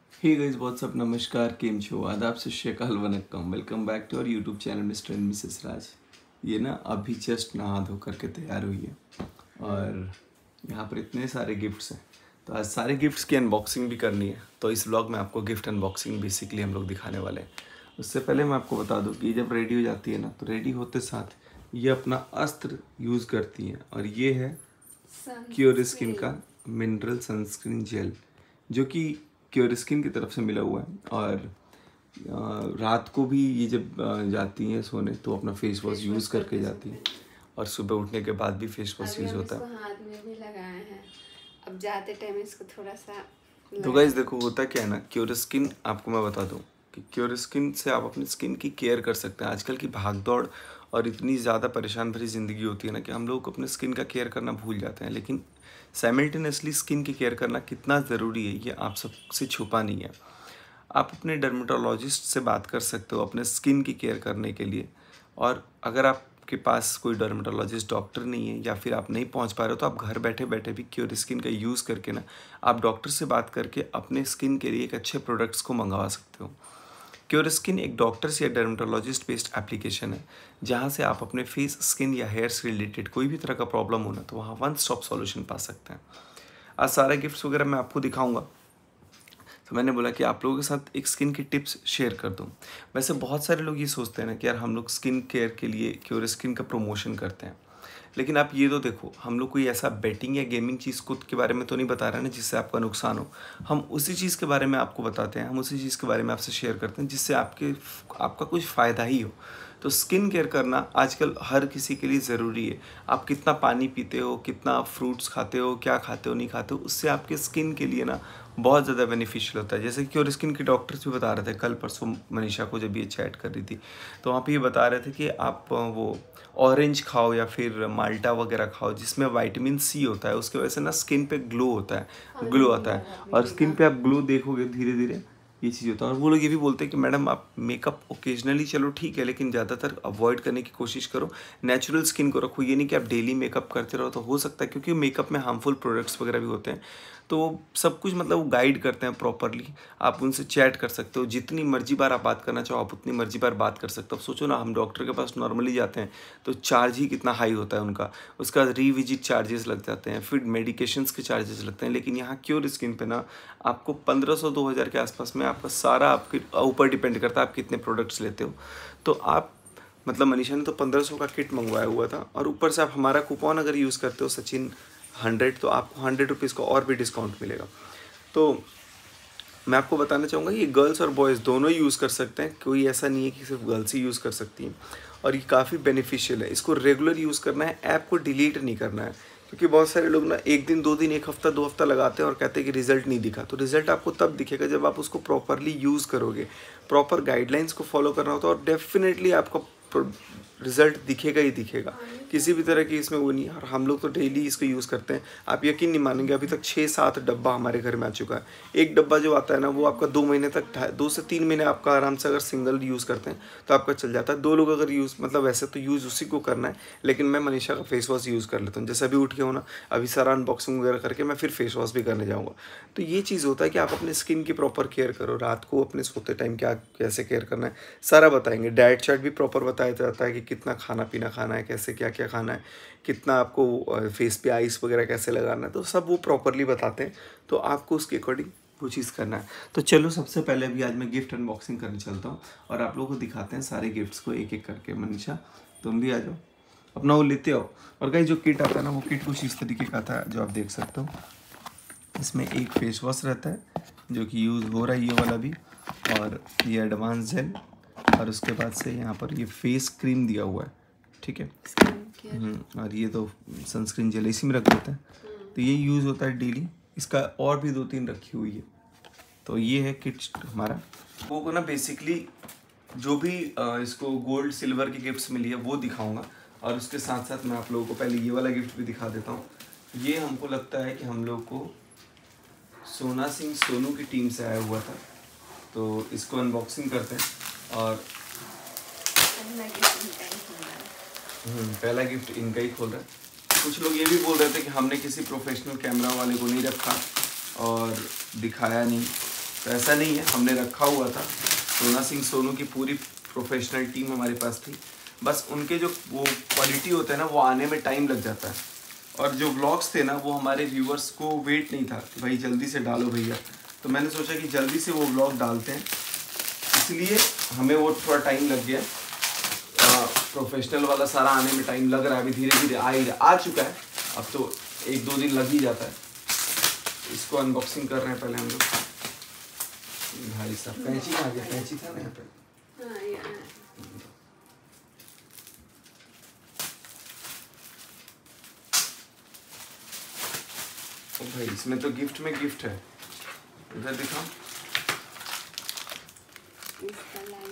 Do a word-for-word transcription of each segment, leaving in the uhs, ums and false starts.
Hey guys what's up नमस्कार केम छो आदाब से शेकाल वनक्कम welcome back to our YouTube channel mister and Mrs Raj. ये ना अभी जस्ट नहा धो करके तैयार हुई है और यहाँ पर इतने सारे गिफ्ट्स हैं तो आज सारे गिफ्ट्स की अनबॉक्सिंग भी करनी है। तो इस व्लॉग में आपको गिफ्ट अनबॉक्सिंग बेसिकली हम लोग दिखाने वाले हैं। उससे पहले मैं आपको बता दूँ कि जब रेडी हो जाती है ना तो रेडी होते साथ ये अपना अस्त्र यूज़ करती हैं और ये है क्योर स्किन का मिनरल सनस्क्रीन जेल जो कि क्योर स्किन की तरफ से मिला हुआ है। और रात को भी ये जब जाती हैं सोने तो अपना फेस वॉश यूज़ करके जाती हैं और सुबह उठने के बाद भी फेस वॉश यूज़ होता है। हाथ में भी लगाए हैं, अब जाते टाइम इसको थोड़ा सा। तो गाइस देखो होता क्या है ना, क्योर स्किन आपको मैं बता दूं कि क्योर स्किन से आप अपनी स्किन की केयर कर सकते हैं। आजकल की भाग दौड़ और इतनी ज़्यादा परेशान भरी ज़िंदगी होती है ना कि हम लोग अपने स्किन का केयर करना भूल जाते हैं, लेकिन साइमल्टेनियसली स्किन की केयर करना कितना ज़रूरी है ये आप सबसे छुपा नहीं है। आप अपने डर्मेटोलॉजिस्ट से बात कर सकते हो अपने स्किन की केयर करने के लिए। और अगर आपके पास कोई डर्मेटोलॉजिस्ट डॉक्टर नहीं है या फिर आप नहीं पहुंच पा रहे हो तो आप घर बैठे बैठे भी क्योर स्किन का यूज़ करके ना आप डॉक्टर से बात करके अपने स्किन के लिए एक अच्छे प्रोडक्ट्स को मंगवा सकते हो। क्योर स्किन एक डॉक्टर्स या डर्मेटोलॉजिस्ट बेस्ड एप्लीकेशन है जहाँ से आप अपने फेस, स्किन या हेयर से रिलेटेड कोई भी तरह का प्रॉब्लम होना तो वहाँ वन स्टॉप सॉल्यूशन पा सकते हैं। आज सारे गिफ्ट्स वगैरह मैं आपको दिखाऊंगा तो मैंने बोला कि आप लोगों के साथ एक स्किन की टिप्स शेयर कर दूं। वैसे बहुत सारे लोग ये सोचते हैं ना कि यार हम लोग स्किन केयर के लिए क्योर स्किन का प्रमोशन करते हैं, लेकिन आप ये तो देखो हम लोग कोई ऐसा बेटिंग या गेमिंग चीज़ को के बारे में तो नहीं बता रहे ना जिससे आपका नुकसान हो। हम उसी चीज़ के बारे में आपको बताते हैं, हम उसी चीज़ के बारे में आपसे शेयर करते हैं जिससे आपके आपका कुछ फ़ायदा ही हो। तो स्किन केयर करना आजकल हर किसी के लिए ज़रूरी है। आप कितना पानी पीते हो, कितना फ्रूट्स खाते हो, क्या खाते हो नहीं खाते हो, उससे आपके स्किन के लिए ना बहुत ज़्यादा बेनिफिशियल होता है। जैसे कि क्योर स्किन के डॉक्टर्स भी बता रहे थे कल परसों मनीषा को जब ये चैट कर रही थी तो वहाँ पे ये बता रहे थे कि आप वो ऑरेंज खाओ या फिर माल्टा वगैरह खाओ जिसमें विटामिन सी होता है। उसकी वजह से ना स्किन पे ग्लो होता है, ग्लो आता है और स्किन पे आप ग्लो देखोगे धीरे धीरे ये चीज़ होता है। और वो लोग ये भी बोलते हैं कि मैडम आप मेकअप ओकेजनली चलो ठीक है लेकिन ज़्यादातर अवॉइड करने की कोशिश करो, नेचुरल स्किन को रखो। ये नहीं कि आप डेली मेकअप करते रहो तो हो सकता है क्योंकि मेकअप में हार्मफुल प्रोडक्ट्स वगैरह भी होते हैं। तो सब कुछ मतलब वो गाइड करते हैं प्रॉपरली। आप उनसे चैट कर सकते हो, जितनी मर्जी बार आप बात करना चाहो आप उतनी मर्जी बार बात कर सकते हो। अब सोचो ना हम डॉक्टर के पास नॉर्मली जाते हैं तो चार्ज ही कितना हाई होता है उनका, उसका रीविजिट चार्जेस लग जाते हैं, फिर मेडिकेशंस के चार्जेस लगते हैं। लेकिन यहाँ क्योर स्किन पे ना आपको पंद्रह सौ दो हज़ार के आसपास में आपका सारा आपके ऊपर डिपेंड करता है आप कितने प्रोडक्ट्स लेते हो। तो आप मतलब मनीषा ने तो पंद्रह सौ का किट मंगवाया हुआ था और ऊपर से आप हमारा कूपन अगर यूज़ करते हो सचिन हंड्रेड तो आपको हंड्रेड रुपीज़ का और भी डिस्काउंट मिलेगा। तो मैं आपको बताना चाहूँगा ये गर्ल्स और बॉयज़ दोनों ही यूज़ कर सकते हैं, कोई ऐसा नहीं है कि सिर्फ गर्ल्स ही यूज़ कर सकती हैं। और ये काफ़ी बेनिफिशियल है, इसको रेगुलर यूज़ करना है, ऐप को डिलीट नहीं करना है। क्योंकि बहुत सारे लोग ना एक दिन दो दिन एक हफ्ता दो हफ्ता लगाते हैं और कहते हैं कि रिजल्ट नहीं दिखा। तो रिजल्ट आपको तब दिखेगा जब आप उसको प्रॉपरली यूज़ करोगे, प्रॉपर गाइडलाइंस को फॉलो करना होता है और डेफिनेटली आपको रिजल्ट दिखेगा ही दिखेगा। किसी भी तरह की इसमें वो नहीं है। और हम लोग तो डेली इसको यूज़ करते हैं, आप यकीन नहीं मानेंगे अभी तक छः सात डब्बा हमारे घर में आ चुका है। एक डब्बा जो आता है ना वो आपका दो महीने तक, दो से तीन महीने आपका आराम से अगर सिंगल यूज़ करते हैं तो आपका चल जाता है। दो लोग अगर यूज़ मतलब वैसे तो यूज़ उसी को करना है, लेकिन मैं मनीषा का फेस वॉश यूज़ कर लेता हूँ। जैसे अभी उठ के हो ना, अभी सारा अनबॉक्सिंग वगैरह करके मैं फिर फेस वॉश भी करने जाऊँगा। तो ये चीज़ होता है कि आप अपने स्किन की प्रॉपर केयर करो। रात को अपने सोते टाइम क्या कैसे केयर करना है सारा बताएंगे। डाइट चार्ट भी प्रॉपर बताया जाता है कि कितना खाना पीना खाना है, कैसे क्या क्या खाना है, कितना आपको फेस पे आइस वगैरह कैसे लगाना है, तो सब वो प्रॉपरली बताते हैं। तो आपको उसके अकॉर्डिंग वो चीज़ करना है। तो चलो सबसे पहले अभी आज मैं गिफ्ट अनबॉक्सिंग करने चलता हूँ और आप लोगों को दिखाते हैं सारे गिफ्ट्स को एक एक करके। मनीषा तुम भी आ जाओ, अपना वो लेते आओ। और गाइस जो किट आता है ना वो किट कुछ इस तरीके का था जो आप देख सकते हो। इसमें एक फेस वॉश रहता है जो कि यूज़ हो रहा है ये वाला भी, और ये एडवांस जेल, और उसके बाद से यहाँ पर ये फेस क्रीम दिया हुआ है, ठीक है। और ये तो सनस्क्रीन जेल इसी में रख देते हैं तो ये यूज़ होता है डेली। इसका और भी दो तीन रखी हुई है। तो ये है किट हमारा। वो को ना बेसिकली जो भी इसको गोल्ड सिल्वर की गिफ्ट्स मिली है वो दिखाऊंगा और उसके साथ साथ मैं आप लोगों को पहले ये वाला गिफ्ट भी दिखा देता हूँ। ये हमको लगता है कि हम लोग को सोना सिंह सोनू की टीम से आया हुआ था, तो इसको अनबॉक्सिंग करते हैं। और पहला गिफ्ट इनका ही खोल रहा है। कुछ लोग ये भी बोल रहे थे कि हमने किसी प्रोफेशनल कैमरा वाले को नहीं रखा और दिखाया नहीं, तो ऐसा नहीं है, हमने रखा हुआ था। सोना सिंह सोनू की पूरी प्रोफेशनल टीम हमारे पास थी, बस उनके जो वो क्वालिटी होता है ना वो आने में टाइम लग जाता है। और जो व्लॉग्स थे ना वो हमारे व्यूवर्स को वेट नहीं था कि भाई जल्दी से डालो भैया, तो मैंने सोचा कि जल्दी से वो व्लॉग डालते हैं, इसलिए हमें वो थोड़ा टाइम लग गया। प्रोफेशनल वाला सारा आने में टाइम लग रहा है, अभी धीरे धीरे आ ही आ चुका है, अब तो एक दो दिन लग ही जाता है। इसको अनबॉक्सिंग कर रहे हैं पहले हम लोग। भाई साहब कैंची कहाँ गया? कैंची था ना यहाँ पे। हाँ, यहाँ है। ओ भाई इसमें तो गिफ्ट में गिफ्ट है, इधर दिखाओ। इसका लाइन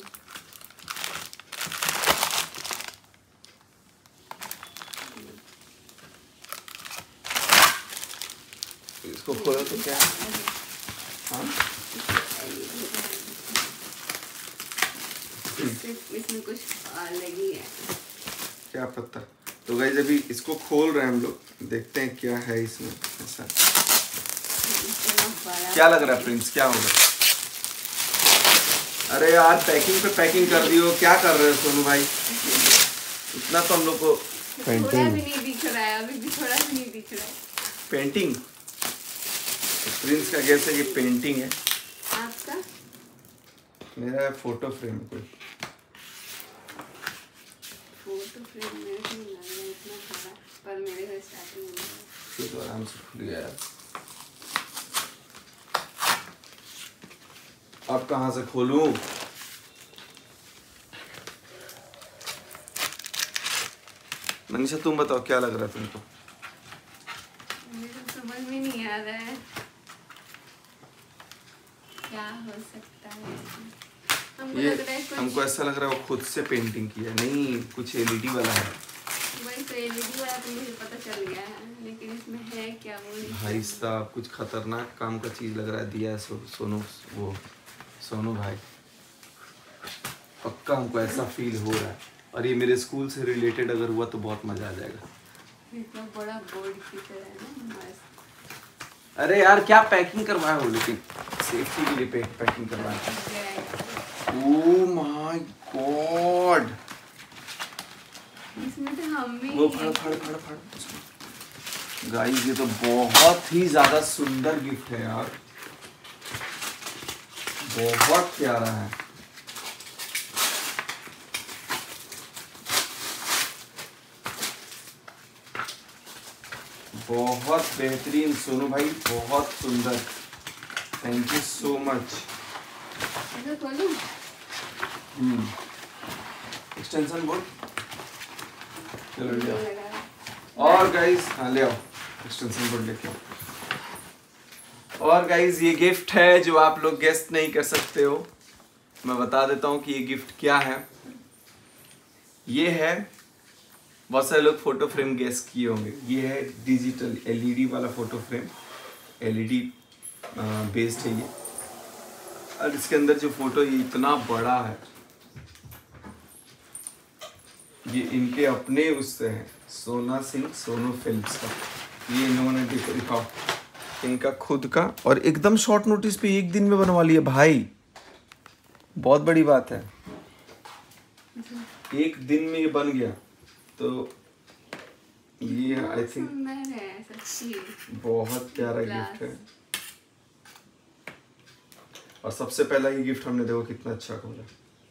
इसको खोलो तो क्या है? हाँ इसमें कुछ अलग ही है। क्या पता। तो गाइस अभी इसको खोल रहे हैं हम लोग, देखते हैं क्या है इसमें ऐसा। क्या लग रहा है प्रिंस, क्या होगा? अरे यार पैकिंग पे पैकिंग कर दियो, क्या कर रहे हो सोनू भाई? इतना तो हम लोग को थोड़ा भी नहीं दिख रहा है, अभी भी थोड़ा भी नहीं दिख रहा है। पेंटिंग, प्रिंस का गैस है कि पेंटिंग है। आपका? मेरा फोटो फ्रेम कोई फोटो फ्रेम मेरे को नहीं लग रहा है इतना बड़ा, पर मेरे को स्टार्टिंग में फिर तो आराम से खुल गया यार। अब कहाँ से खोलूं? मनीषा तुम बताओ क्या लग रहा है तुमको? मुझे तो समझ में नहीं आ रहा है क्या हो सकता है। हमको ये लग रहा है कुछ, हमको ऐसा लग रहा है वो खुद से पेंटिंग किया है, नहीं कुछ एलईडी वाला है। वही तो एलईडी वाला तो मुझे पता चल गया है, लेकिन इसमें है क्या वो नहीं। भाई साहब कुछ खतरनाक काम का चीज लग रहा है, दिया है सो, सोनू वो सोनू भाई, पक्का हमको ऐसा फील हो रहा है। और ये मेरे स्कूल से रिलेटेड अगर हुआ तो बहुत मजा आ जाएगा। इतना बड़ा बोर्ड की तरह है ना, मस्त। अरे यार क्या पैकिंग करवाया हो, लेकिन सेफ्टी के लिए पैक, पैकिंग करवाया। ओह माय गॉड, इसमें तो हम भी वो फड़ फड़ फड़ फड़। गाइस ये तो बहुत ही ज्यादा सुंदर गिफ्ट है यार, बहुत प्यारा है। बहुत बेहतरीन सोनू भाई, बहुत सुंदर, थैंक यू सो मच। ऐसा खोलूं? हम्म एक्सटेंशन बोर्ड चलो ले आओ। और गाइस हाँ ले आओ एक्सटेंशन बोर्ड लेके आओ। और गाइस ये गिफ्ट है जो आप लोग गेस्ट नहीं कर सकते हो, मैं बता देता हूँ कि ये गिफ्ट क्या है। ये है, बहुत सारे लोग फोटो फ्रेम गेस किए होंगे, ये है डिजिटल एलईडी वाला फोटो फ्रेम, एलईडी बेस्ड है ये। और इसके अंदर जो फोटो ये इतना बड़ा है, ये इनके अपने उससे है, सोना सिंह सोनू फिल्म्स का। ये इन्होंने दिखाओ इनका खुद का, और एकदम शॉर्ट नोटिस पे एक दिन में बनवा लिया भाई, बहुत बड़ी बात है, एक दिन में ये बन गया। तो ये आई थिंक बहुत प्यारा गिफ्ट है। और सबसे पहला ये गिफ्ट हमने देखो कितना अच्छा खोला,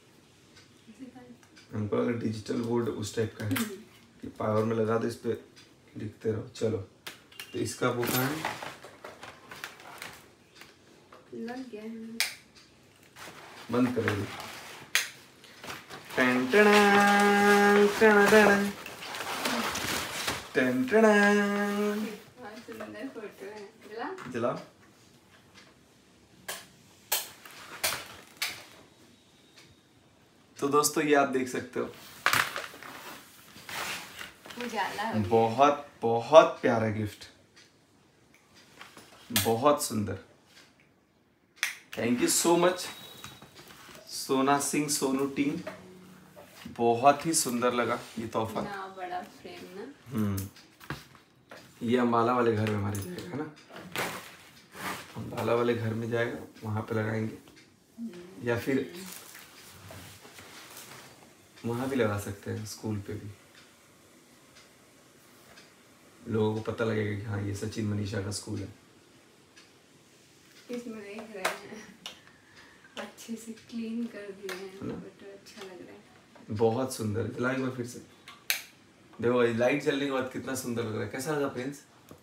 हमको अगर डिजिटल बोर्ड उस टाइप का है कि पावर में लगा दो, इस पे लिखते रहो। चलो तो इसका वो कहाँ है, लग गया है, बंद करोगे। टन टन टन टन टन टन। बहुत सुंदर फोटो है। जला जला तो दोस्तों ये आप देख सकते हो, उजाला हो गया। बहुत बहुत प्यारा गिफ्ट, बहुत सुंदर। थैंक यू सो मच सोना सिंह सोनू टीम, बहुत ही सुंदर लगा ये तोहफा। ना बड़ा फ्रेम ना, हम्म ये अम्बाला वाले घर में हमारे जाएगा ना, बाला वाले घर में जाएगा, वहाँ पे लगाएंगे, या फिर वहाँ भी लगा सकते हैं, स्कूल पे भी। लोगों को पता लगेगा कि हाँ ये सचिन मनीषा का स्कूल है। इसमें देख रहे हैं अच्छे से क्लीन कर दिए हैं, बट अच्छा लग रहा है। बहुत सुंदर है। एक बार फिर से देखो, लाइट जलने के बाद कितना सुंदर लग रहा है। कैसा लगा प्रिंस?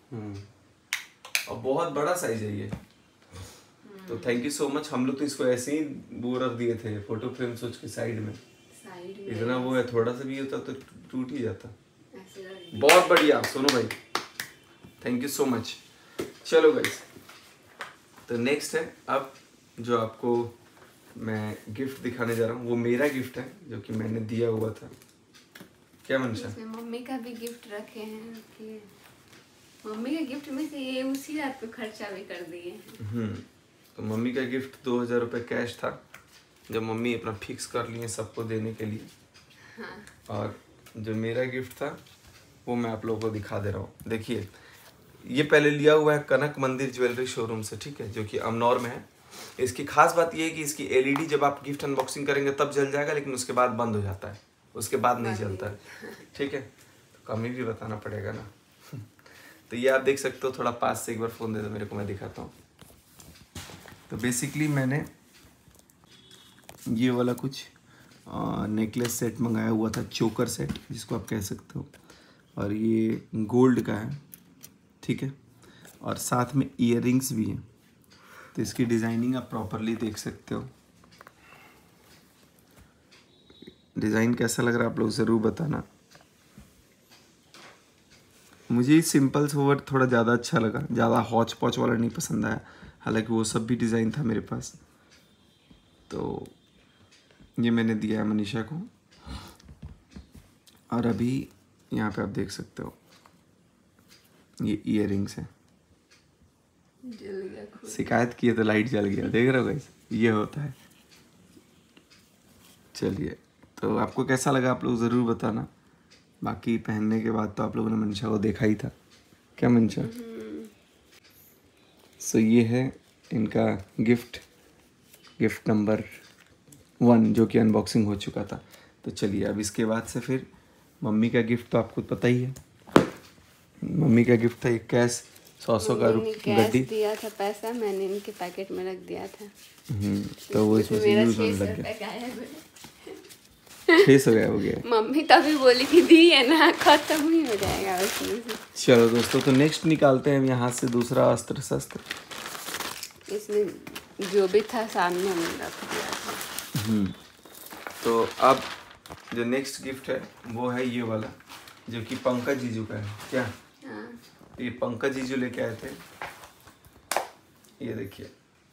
और बहुत बड़ा साइज है ये। तो थैंक यू सो मच। हम लोग तो इसको ऐसे ही वो रख दिए थे फोटो फ्रेम सोच के साइड में, साइड में इतना वो है, थोड़ा सा भी होता तो टूट ही जाता। ऐसे रख दिए। बहुत बढ़िया सोनू भाई, थैंक यू सो मच। चलो गाइस, तो नेक्स्ट है अब जो आपको मैं गिफ्ट दिखाने जा रहा हूँ, वो मेरा गिफ्ट है जो कि मैंने दिया हुआ था। क्या मनीषा? इसमें मम्मी का भी गिफ्ट रखे हैं कि मम्मी के गिफ्ट में से ये उसी रात पे खर्चा भी कर दिए। हम्म तो मम्मी का गिफ्ट दो हजार रुपये कैश था, जब मम्मी अपना फिक्स कर लिए सबको देने के लिए। हाँ। और जो मेरा गिफ्ट था वो मैं आप लोगों को दिखा दे रहा हूँ। देखिए, ये पहले लिया हुआ है कनक मंदिर ज्वेलरी शोरूम से, ठीक है, जो कि अमनौर में है। इसकी खास बात ये है कि इसकी एलईडी जब आप गिफ्ट अनबॉक्सिंग करेंगे तब जल जाएगा, लेकिन उसके बाद बंद हो जाता है, उसके बाद नहीं जलता है, ठीक है। तो कमी भी बताना पड़ेगा ना। तो ये आप देख सकते हो, थोड़ा पास से एक बार फ़ोन दे दो मेरे को, मैं दिखाता हूँ। तो बेसिकली मैंने ये वाला कुछ नेकलेस सेट मंगाया हुआ था, चोकर सेट जिसको आप कह सकते हो, और ये गोल्ड का है, ठीक है, और साथ में इयररिंग्स भी हैं। तो इसकी डिज़ाइनिंग आप प्रॉपरली देख सकते हो। डिज़ाइन कैसा लग रहा है आप लोग ज़रूर बताना। मुझे सिंपल सोवर थोड़ा ज़्यादा अच्छा लगा, ज़्यादा हॉच पॉच वाला नहीं पसंद आया, हालांकि वो सब भी डिज़ाइन था मेरे पास। तो ये मैंने दिया है मनीषा को, और अभी यहाँ पे आप देख सकते हो ये इयररिंग्स है। जल गया खुद। शिकायत किए तो लाइट जल गया, देख रहे हो गाइस, ये होता है। चलिए, तो आपको कैसा लगा आप लोग ज़रूर बताना। बाकी पहनने के बाद तो आप लोगों ने मनीषा को देखा ही था, क्या मनीषा? सो so, ये है इनका गिफ्ट, गिफ्ट नंबर वन, जो कि अनबॉक्सिंग हो चुका था। तो चलिए, अब इसके बाद से फिर मम्मी का गिफ्ट तो आपको पता ही है। मम्मी का गिफ्ट था एक कैश सौ सौ का गड्डी दिया था, पैसा मैंने इनके पैकेट में रख दिया था। हम्म तो वो इसमें से यूज होने लग गया। छः सौ गया हो गया। मम्मी तभी बोली कि दी है ना, खत्म ही हो जाएगा उसमें से। चलो दोस्तों, तो नेक्स्ट निकालते हैं यहाँ से दूसरा अस्त्र शस्त्र। इसमें जो भी था सामने हमने रख दिया था। हम्म तो अब जो नेक्स्ट गिफ्ट है वो है ये वाला, जो कि पंकज जीजू का है। क्या? हाँ। ये पंकज जीजू लेके आए थे। ये देखिए,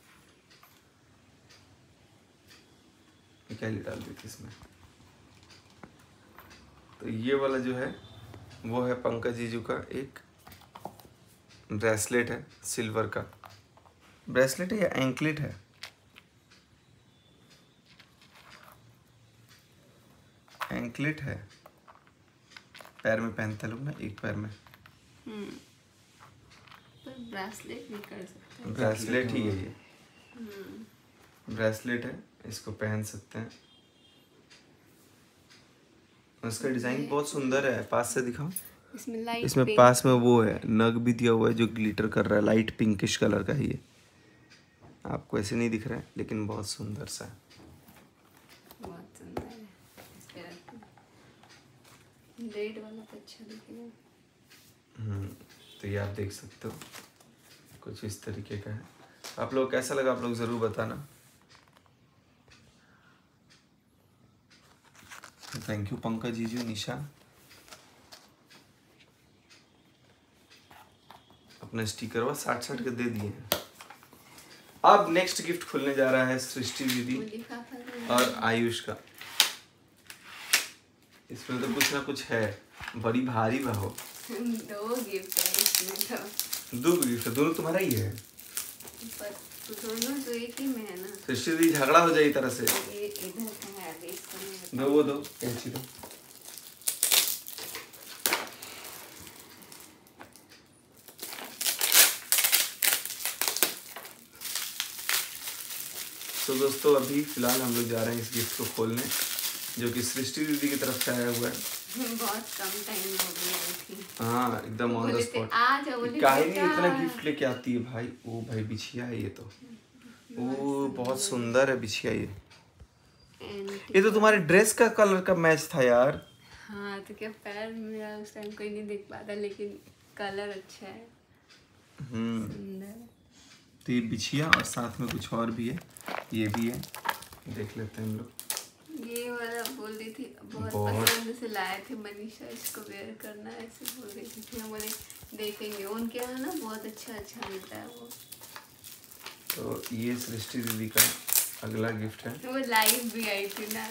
क्या डाल दी थी इसमें। तो ये वाला जो है वो है पंकज जीजू का एक ब्रेसलेट है, सिल्वर का ब्रेसलेट है या एंकलेट है, एंकलेट है, पैर में पहनते लोग ना, एक पैर में। हम्म ब्रेसलेट भी कर सकते हैं। ब्रेसलेट ही है ये, ब्रेसलेट है, इसको पहन सकते हैं। उसका डिजाइन बहुत सुंदर है, पास से दिखाओ। इसमें लाइट इसमें पिंक। पास में वो है, नग भी दिया हुआ है जो ग्लिटर कर रहा है, लाइट पिंकिश कलर का है ये। आपको ऐसे नहीं दिख रहा है लेकिन बहुत सुंदर सा है। बहुत सुंदर है। इस पे रखते हैं। रेड वाला तो अच्छा दिखेगा। हम्म तो ये आप देख सकते हो, कुछ इस तरीके का है। आप लोग कैसा लगा आप लोग ज़रूर बताना। थैंक यू पंकज जीजू, निशा। अपना स्टिकर वो साठ साठ के दे दिए हैं। अब नेक्स्ट गिफ्ट खुलने जा रहा है सृष्टि दीदी और आयुष का। इसमें तो कुछ ना कुछ है, बड़ी भारी भाव। दो गिफ्ट है इसमें तो। दो गिफ्ट, दोनों तुम्हारा ही है। पर तो दोनों तो एक ही में है ना। सृष्टि दीदी झगड़ा हो जाए तरह से। ये इधर का है, अभी इसका नहीं। दो वो दो कैंची दो। तो दोस्तों अभी फिलहाल हम लोग जा रहे हैं इस गिफ्ट को खोलने, जो कि सृष्टि दीदी की तरफ से आया हुआ है। बहुत कम टाइम हो गया थी। हाँ एकदम ऑन द स्पॉट। काहे नहीं इतना गिफ्ट लेके आती है भाई। ओ भाई बिछिया है ये तो, ओ बहुत सुंदर है बिछिया ये। ये तो तुम्हारे ड्रेस का कलर का मैच था यार। हाँ तो क्या, पैर मेरा उस टाइम कोई नहीं देख पाता, लेकिन कलर अच्छा है, सुंदर। तो ये बिछिया और साथ में कुछ और भी है, ये भी है, देख लेते हैं हम लोग। ये वाला बोल रही थी, बहुत पसंद से लाए थे मनीषा, इसको वेयर करना ऐसे बोल रही थी। फिर बोले देखेंगे, उनके यहाँ ना बहुत अच्छा अच्छा मिलता है वो। तो ये सृष्टि दीदी का अगला गिफ्ट है। वो लाइव भी आई थी ना,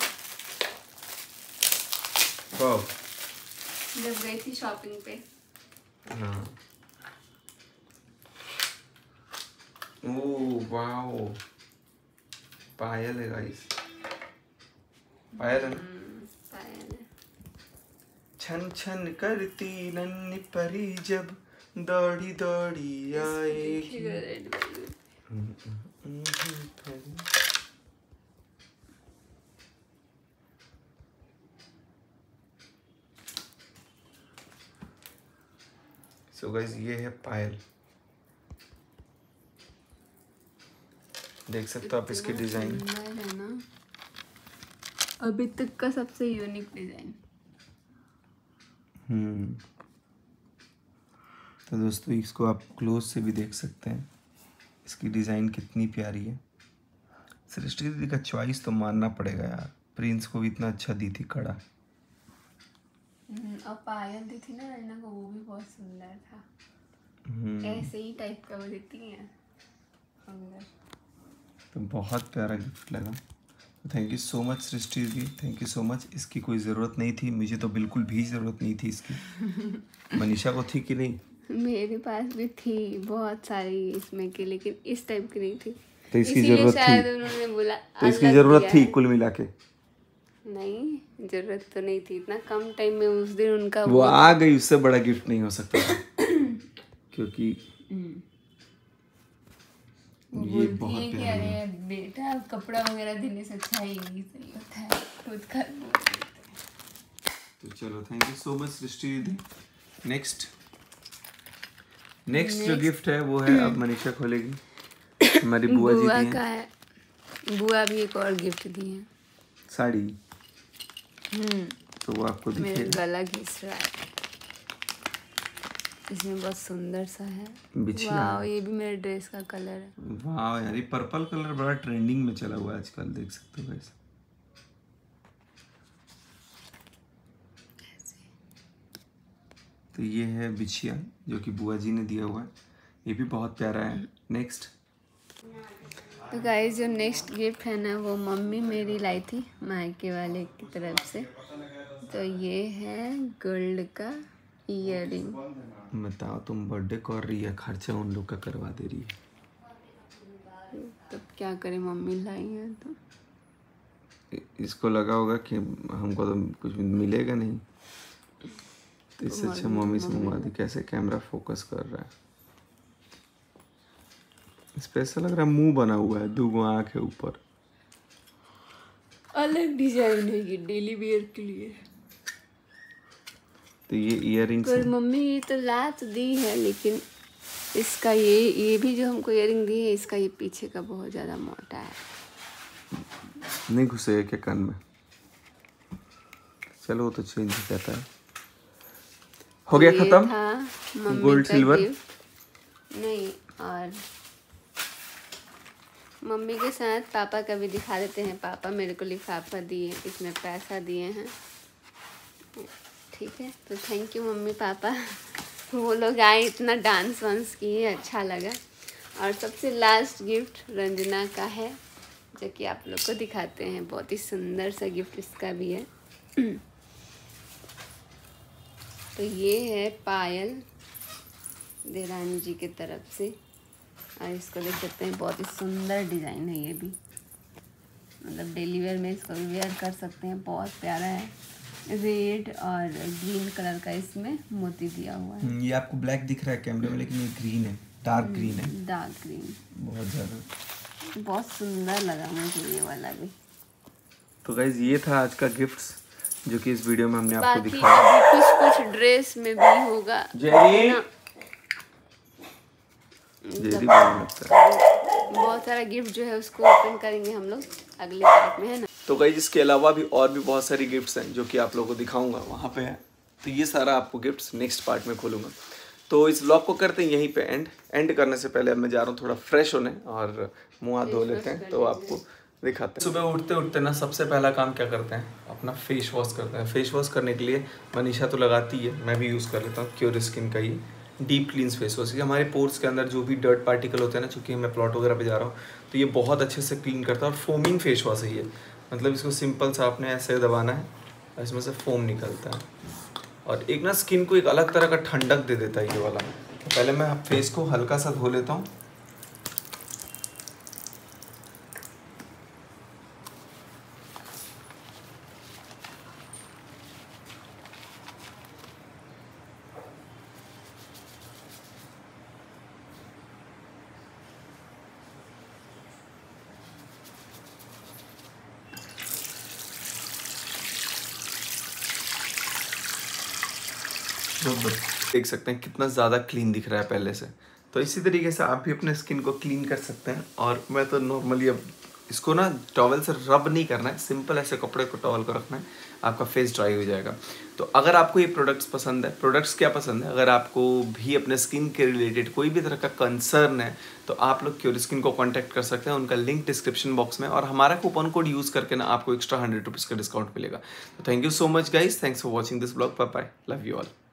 कब? जब गई थी शॉपिंग पे। हाँ। ओह वाओ, पायल है गाइस, पायल है। पायल है। छन छन करती नन्ही परी जब दौड़ी दौड़ी आएगी। सो गाइस ये है पायल, देख सकते हो आप इसकी डिजाइन है ना, अभी तक का सबसे यूनिक डिजाइन। हम्म तो दोस्तों इसको आप क्लोज से भी देख सकते हैं, इसकी डिज़ाइन कितनी प्यारी है। सृष्टि दीदी का चॉइस तो मानना पड़ेगा यार, प्रिंस को भी इतना अच्छा दी थी कड़ा। और पायल दी थी ना रैना को, वो भी बहुत सुंदर था, ऐसे ही टाइप का वो देती है सुंदर। तो बहुत प्यारा गिफ्ट लगा, thank you so much Srishti दीदी, थैंक यू सो मच। इसकी कोई ज़रूरत नहीं थी, मुझे तो बिल्कुल भी ज़रूरत नहीं थी इसकी। मनीषा को थी कि नहीं? मेरे पास भी थी बहुत सारी इसमें की, लेकिन इस टाइप की नहीं थी, तो इसकी ज़रूरत शायद थी, उन्होंने बोला तो इसकी ज़रूरत थी कुल मिला के। नहीं जरूरत तो नहीं थी, इतना कम टाइम में उस दिन उनका वो आ गई, उससे बड़ा गिफ्ट नहीं हो सकता था। क्योंकि ये बहुत है कि अरे बेटा कपड़ा वगैरह देने से अच्छा ही नहीं सही होता है खुद का। तो चलो thank you so much Srishti दीदी। नेक्स्ट नेक्स्ट जो गिफ्ट है वो है अब मनीषा खोलेगी, हमारी बुआ जी दी का है। बुआ भी एक और गिफ्ट दी है, साड़ी। हम्म तो वो आपको मेरे गला घिस रहा है, इसमें बहुत सुंदर सा है। वाह ये भी मेरे ड्रेस का कलर है। वाह यार, ये पर्पल कलर बड़ा ट्रेंडिंग में चला हुआ है आजकल, देख सकते हो गाइस। तो ये है बिछिया जो कि बुआ जी ने दिया हुआ है, ये भी बहुत प्यारा है। नेक्स्ट तो गाइस जो नेक्स्ट गिफ्ट है ना, वो मम्मी मेरी लाई थी मायके वाले की तरफ से। तो ये है गोल्ड का ईयरिंग। बताओ तुम बर्थडे कर रही है, खर्चा उन लोग का करवा दे रही है। तब क्या करें, मम्मी लाई है तो। इसको लगा होगा कि हमको तो कुछ मिलेगा नहीं, तो इससे अच्छा मम्मी से मंगवा दी। कैसे कैमरा फोकस कर रहा है, इस पे ऐसा लग रहा है मुंह बना हुआ है, दो आँख है ऊपर। अलग डिजाइन है ये, डेली वेयर के लिए। तो ये इयररिंग्स पर मम्मी ये तो ला तो दी है, लेकिन इसका ये ये भी जो हमको इयररिंग दी है, इसका ये पीछे का बहुत ज़्यादा मोटा है, नहीं घुसेगा क्या कान में? चलो वो तो चेंज हो जाता है। हो गया खत्म गोल्ड सिल्वर। नहीं, और मम्मी के साथ पापा का भी दिखा देते हैं। पापा मेरे को लिफाफा दिए, इसमें पैसा दिए हैं, ठीक है। तो थैंक यू मम्मी पापा, वो लोग आए, इतना डांस वांस किए, अच्छा लगा। और सबसे लास्ट गिफ्ट रंजना का है, जो कि आप लोग को दिखाते हैं। बहुत ही सुंदर सा गिफ्ट इसका भी है। तो ये है पायल देरानी जी की तरफ से, और इसको देख सकते हैं, बहुत ही सुंदर डिज़ाइन है ये भी, मतलब डेली वेयर में इसको भी वेयर कर सकते हैं। बहुत प्यारा है, रेड और ग्रीन कलर का इसमें मोती दिया हुआ है। ये आपको ब्लैक दिख रहा है कैमरे में, लेकिन ये ग्रीन है, डार्क ग्रीन है, डार्क ग्रीन बहुत ज़्यादा। बहुत सुंदर लगा मुझे ये वाला भी। तो गाइज ये था आज का गिफ्ट्स जो कि इस वीडियो में हमने आपको बाकी दिखाया। अभी कुछ कुछ ड्रेस में भी होगा जेरी ना, जेरी बोलने लगता है। बहुत सारा गिफ्ट जो है उसको ओपन करेंगे हम लोग अगले पार्ट में, है ना। तो गाइज इसके अलावा भी और भी बहुत सारी गिफ्ट्स हैं जो कि आप लोगों को दिखाऊंगा, वहाँ पे है। तो ये सारा आपको गिफ्ट्स नेक्स्ट पार्ट में खोलूंगा। तो इस व्लॉग को करते हैं यहीं पे एंड एंड करने से पहले अब मैं जा रहा हूँ थोड़ा फ्रेश होने और मुँह हाथ धो लेते हैं, तो आपको दिखाते हैं। सुबह उठते उठते ना सबसे पहला काम क्या करते हैं, अपना फेस वॉश करते हैं। फेस वॉश करने के लिए मनीषा तो लगाती है, मैं भी यूज़ कर लेता हूँ क्योर स्किन का ये डीप क्लींस फेस वॉश। हमारे पोर्स के अंदर जो भी डर्ट पार्टिकल होते हैं ना, चूँकि मैं प्लॉट वगैरह पे जा रहा हूँ तो ये बहुत अच्छे से क्लीन करता है। और फोमिंग फेस वॉश है ये, मतलब इसको सिंपल सा आपने ऐसे दबाना है और इसमें से फोम निकलता है और एक ना स्किन को एक अलग तरह का ठंडक दे देता है ये वाला। तो पहले मैं फेस को हल्का सा धो लेता हूँ। देख सकते हैं कितना ज़्यादा क्लीन दिख रहा है पहले से। तो इसी तरीके से आप भी अपने स्किन को क्लीन कर सकते हैं। और मैं तो नॉर्मली अब इसको ना टॉवल से रब नहीं करना है, सिंपल ऐसे कपड़े को टॉवल को रखना है, आपका फेस ड्राई हो जाएगा। तो अगर आपको ये प्रोडक्ट्स पसंद है, प्रोडक्ट्स क्या पसंद है, अगर आपको भी अपने स्किन के रिलेटेड कोई भी तरह का कंसर्न है तो आप लोग क्योर स्किन को कांटेक्ट कर सकते हैं। उनका लिंक डिस्क्रिप्शन बॉक्स में, और हमारा कूपन कोड यूज़ करके ना आपको एक्स्ट्रा हंड्रेड रुपीज़ का डिस्काउंट मिलेगा। तो thank you so much guys, thanks for watching this blog. Bye bye, love you all.